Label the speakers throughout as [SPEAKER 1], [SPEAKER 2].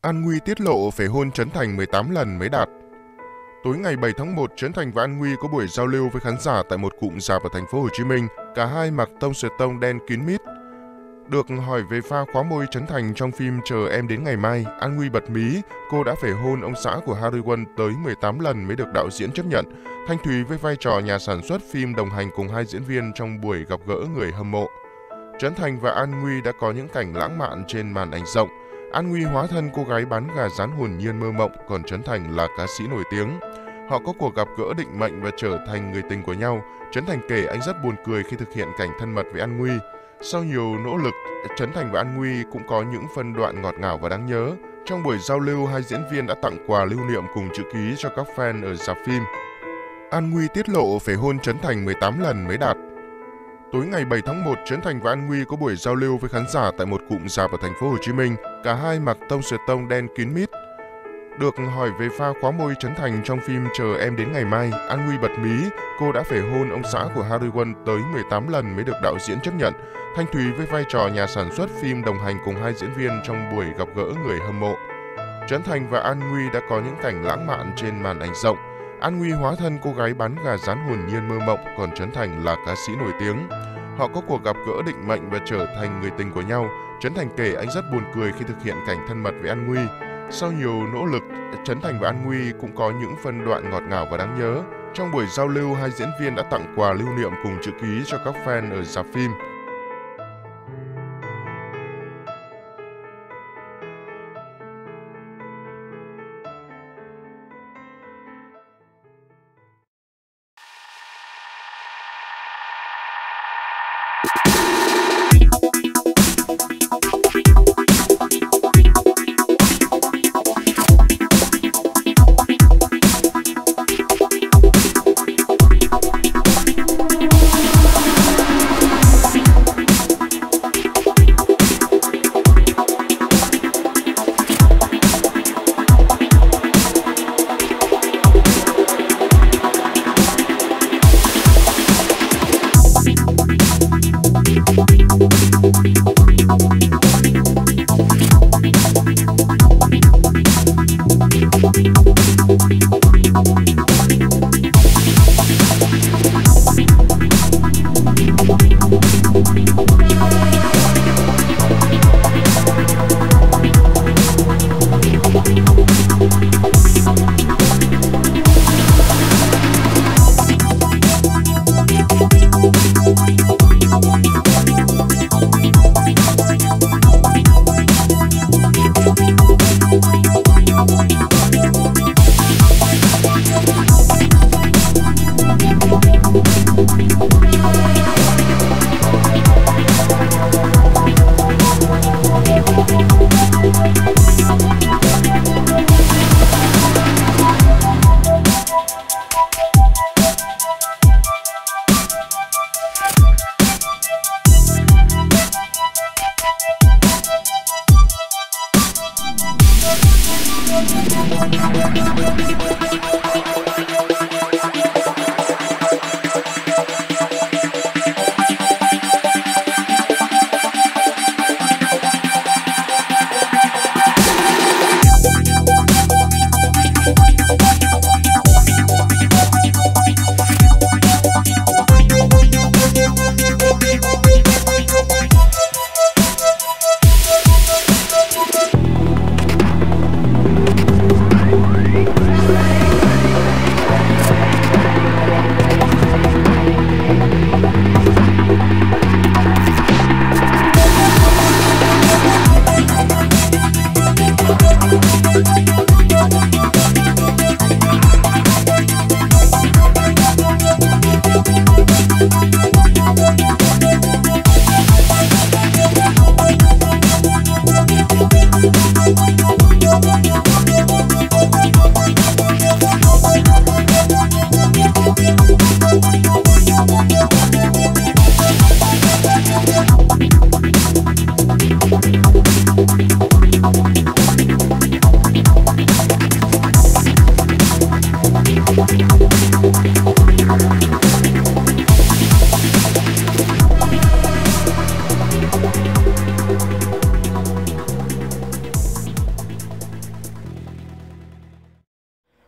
[SPEAKER 1] An Nguy tiết lộ phải hôn Trấn Thành 18 lần mới đạt. Tối ngày 7 tháng 1, Trấn Thành và An Nguy có buổi giao lưu với khán giả tại một cụm rạp ở thành phố Hồ Chí Minh. Cả hai mặc tông sweat tông đen kín mít. Được hỏi về pha khóa môi Trấn Thành trong phim Chờ Em Đến Ngày Mai, An Nguy bật mí cô đã phải hôn ông xã của Harry Won tới 18 lần mới được đạo diễn chấp nhận. Thanh Thúy với vai trò nhà sản xuất phim đồng hành cùng hai diễn viên trong buổi gặp gỡ người hâm mộ. Trấn Thành và An Nguy đã có những cảnh lãng mạn trên màn ảnh rộng. An Nguy hóa thân cô gái bán gà rán hồn nhiên mơ mộng, còn Trấn Thành là ca sĩ nổi tiếng. Họ có cuộc gặp gỡ định mệnh và trở thành người tình của nhau. Trấn Thành kể anh rất buồn cười khi thực hiện cảnh thân mật với An Nguy. Sau nhiều nỗ lực, Trấn Thành và An Nguy cũng có những phân đoạn ngọt ngào và đáng nhớ. Trong buổi giao lưu, hai diễn viên đã tặng quà lưu niệm cùng chữ ký cho các fan ở rạp phim. An Nguy tiết lộ phải hôn Trấn Thành 18 lần mới đạt. Tối ngày 7 tháng 1, Trấn Thành và An Nguy có buổi giao lưu với khán giả tại một cụm rạp ở thành phố Hồ Chí Minh. Cả hai mặc tông sweat tông đen kín mít. Được hỏi về pha khóa môi Trấn Thành trong phim Chờ Em Đến Ngày Mai, An Nguy bật mí cô đã phải hôn ông xã của Harry Won tới 18 lần mới được đạo diễn chấp nhận. Thanh Thúy với vai trò nhà sản xuất phim đồng hành cùng hai diễn viên trong buổi gặp gỡ người hâm mộ. Trấn Thành và An Nguy đã có những cảnh lãng mạn trên màn ảnh rộng. An Nguy hóa thân cô gái bán gà rán hồn nhiên mơ mộng, còn Trấn Thành là ca sĩ nổi tiếng. Họ có cuộc gặp gỡ định mệnh và trở thành người tình của nhau. Trấn Thành kể anh rất buồn cười khi thực hiện cảnh thân mật với An Nguy. Sau nhiều nỗ lực, Trấn Thành và An Nguy cũng có những phân đoạn ngọt ngào và đáng nhớ. Trong buổi giao lưu, hai diễn viên đã tặng quà lưu niệm cùng chữ ký cho các fan ở rạp phim.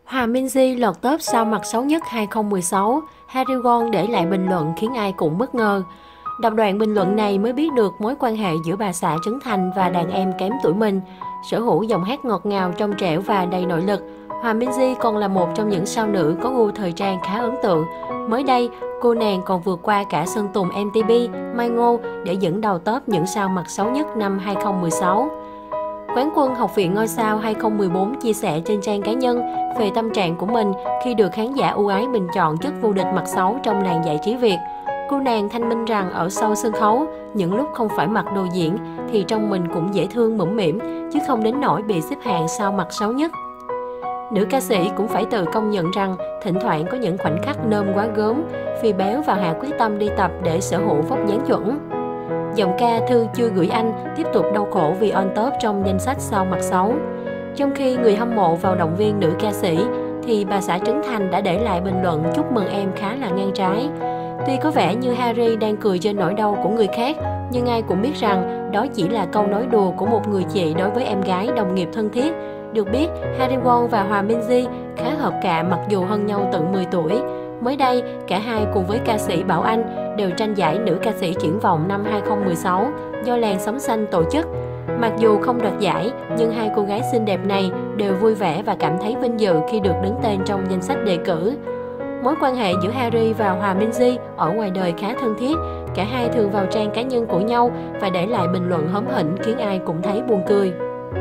[SPEAKER 2] Hòa Minzy lọt top sao mặt xấu nhất 2016, Harry Won để lại bình luận khiến ai cũng bất ngờ. Đọc đoạn bình luận này mới biết được mối quan hệ giữa bà xã Trấn Thành và đàn em kém tuổi mình. Sở hữu giọng hát ngọt ngào, trong trẻo và đầy nội lực, Hòa Minzy còn là một trong những sao nữ có gu thời trang khá ấn tượng. Mới đây, cô nàng còn vượt qua cả Sơn Tùng MTP, Mai Ngô để dẫn đầu top những sao mặt xấu nhất năm 2016. Quán quân Học viện Ngôi sao 2014 chia sẻ trên trang cá nhân về tâm trạng của mình khi được khán giả ưu ái bình chọn chức vô địch mặt xấu trong làng giải trí Việt. Cô nàng thanh minh rằng ở sau sân khấu, những lúc không phải mặc đồ diễn thì trong mình cũng dễ thương mũm mĩm, chứ không đến nỗi bị xếp hạng sao mặt xấu nhất. Nữ ca sĩ cũng phải tự công nhận rằng thỉnh thoảng có những khoảnh khắc nôm quá gớm, Phi béo và Hạ quyết tâm đi tập để sở hữu vóc dáng chuẩn. Giọng ca Thư chưa gửi anh tiếp tục đau khổ vì on top trong danh sách sao mặt xấu. Trong khi người hâm mộ vào động viên nữ ca sĩ, thì bà xã Trấn Thành đã để lại bình luận chúc mừng em khá là ngang trái. Tuy có vẻ như Harry đang cười trên nỗi đau của người khác, nhưng ai cũng biết rằng đó chỉ là câu nói đùa của một người chị đối với em gái đồng nghiệp thân thiết. Được biết, Harry Won và Hòa Minzy khá hợp cạ mặc dù hơn nhau tận 10 tuổi. Mới đây, cả hai cùng với ca sĩ Bảo Anh đều tranh giải nữ ca sĩ triển vọng năm 2016 do làn Sóng Xanh tổ chức. Mặc dù không đoạt giải, nhưng hai cô gái xinh đẹp này đều vui vẻ và cảm thấy vinh dự khi được đứng tên trong danh sách đề cử. Mối quan hệ giữa Harry và Hòa Minzy ở ngoài đời khá thân thiết. Cả hai thường vào trang cá nhân của nhau và để lại bình luận hóm hỉnh khiến ai cũng thấy buồn cười.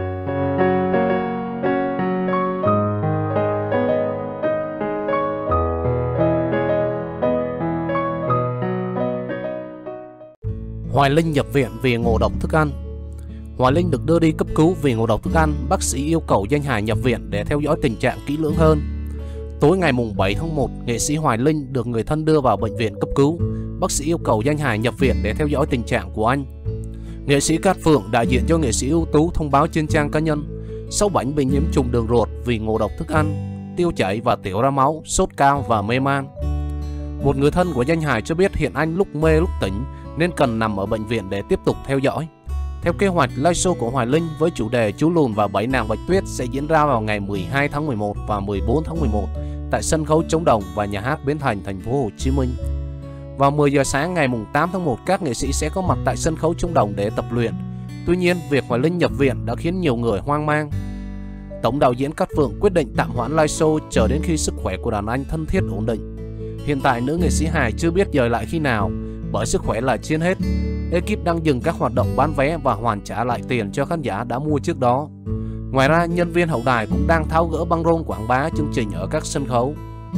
[SPEAKER 3] Hoài Linh nhập viện vì ngộ độc thức ăn. Hoài Linh được đưa đi cấp cứu vì ngộ độc thức ăn. Bác sĩ yêu cầu danh hài nhập viện để theo dõi tình trạng kỹ lưỡng hơn. Tối ngày 7 tháng 1, nghệ sĩ Hoài Linh được người thân đưa vào bệnh viện cấp cứu. Bác sĩ yêu cầu danh hài nhập viện để theo dõi tình trạng của anh. Nghệ sĩ Cát Phượng, đại diện cho nghệ sĩ ưu tú, thông báo trên trang cá nhân: Sáu Bảnh bị nhiễm trùng đường ruột vì ngộ độc thức ăn, tiêu chảy và tiểu ra máu, sốt cao và mê man. Một người thân của danh hài cho biết hiện anh lúc mê lúc tỉnh nên cần nằm ở bệnh viện để tiếp tục theo dõi. Theo kế hoạch, live show của Hoài Linh với chủ đề Chú Lùn và 7 nàng Bạch Tuyết sẽ diễn ra vào ngày 12 tháng 11 và 14 tháng 11 tại sân khấu Trống Đồng và nhà hát Bến Thành, thành phố Hồ Chí Minh. Vào 10 giờ sáng ngày 8 tháng 1, các nghệ sĩ sẽ có mặt tại sân khấu Trống Đồng để tập luyện. Tuy nhiên, việc Hoài Linh nhập viện đã khiến nhiều người hoang mang. Tổng đạo diễn Cát Phượng quyết định tạm hoãn live show chờ đến khi sức khỏe của đàn anh thân thiết ổn định. Hiện tại, nữ nghệ sĩ hài chưa biết dời lại khi nào, bởi sức khỏe là trên hết. Ekip đang dừng các hoạt động bán vé và hoàn trả lại tiền cho khán giả đã mua trước đó. Ngoài ra, nhân viên hậu đài cũng đang tháo gỡ băng rôn quảng bá chương trình ở các sân khấu.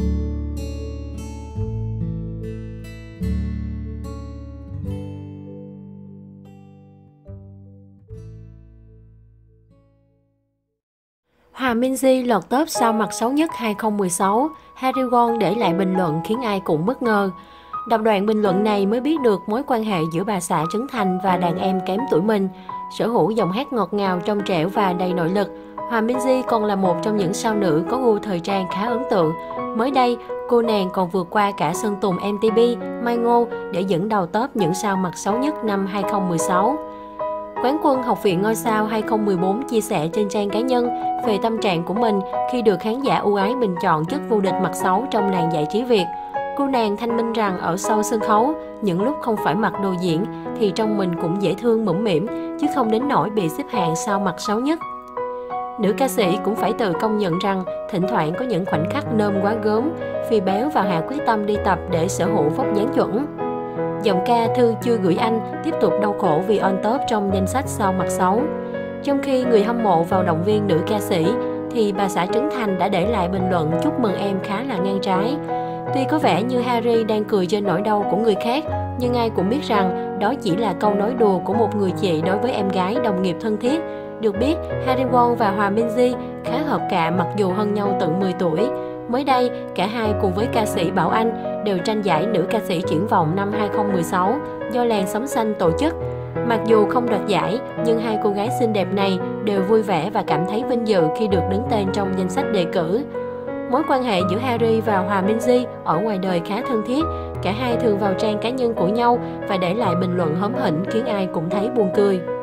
[SPEAKER 2] Hòa Minzy lọt top sao mặt xấu nhất 2016, Harry Won để lại bình luận khiến ai cũng bất ngờ. Đọc đoạn bình luận này mới biết được mối quan hệ giữa bà xã Trấn Thành và đàn em kém tuổi mình. Sở hữu giọng hát ngọt ngào, trong trẻo và đầy nội lực, Hòa Minzy còn là một trong những sao nữ có gu thời trang khá ấn tượng. Mới đây, cô nàng còn vượt qua cả Sơn Tùng MTP, Mai Ngô để dẫn đầu top những sao mặt xấu nhất năm 2016. Quán quân Học viện Ngôi sao 2014 chia sẻ trên trang cá nhân về tâm trạng của mình khi được khán giả ưu ái bình chọn chức vô địch mặt xấu trong làng giải trí Việt. Cô nàng thanh minh rằng ở sau sân khấu, những lúc không phải mặc đồ diễn thì trong mình cũng dễ thương mũm mĩm, chứ không đến nỗi bị xếp hạng sao mặt xấu nhất. Nữ ca sĩ cũng phải tự công nhận rằng thỉnh thoảng có những khoảnh khắc nôm quá gớm, Phi béo và Hạ quyết tâm đi tập để sở hữu vóc dáng chuẩn. Giọng ca Thư chưa gửi anh tiếp tục đau khổ vì on top trong danh sách sao mặt xấu. Trong khi người hâm mộ vào động viên nữ ca sĩ, thì bà xã Trấn Thành đã để lại bình luận chúc mừng em khá là ngang trái. Tuy có vẻ như Harry đang cười trên nỗi đau của người khác, nhưng ai cũng biết rằng đó chỉ là câu nói đùa của một người chị đối với em gái đồng nghiệp thân thiết. Được biết, Harry Won và Hòa Minzy khá hợp cạ mặc dù hơn nhau tận 10 tuổi. Mới đây, cả hai cùng với ca sĩ Bảo Anh đều tranh giải nữ ca sĩ triển vọng năm 2016 do làn Sóng Xanh tổ chức. Mặc dù không đoạt giải, nhưng hai cô gái xinh đẹp này đều vui vẻ và cảm thấy vinh dự khi được đứng tên trong danh sách đề cử. Mối quan hệ giữa Harry và Hòa Minzy ở ngoài đời khá thân thiết. Cả hai thường vào trang cá nhân của nhau và để lại bình luận hóm hỉnh khiến ai cũng thấy buồn cười.